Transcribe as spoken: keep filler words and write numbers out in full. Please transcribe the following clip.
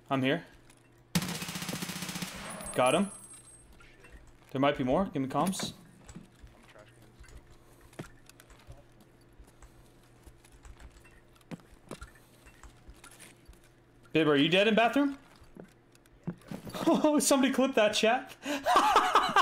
I'm here. Got him. There might be more. Give me comms. Bib, are you dead in bathroom? Oh, somebody clip that, chat.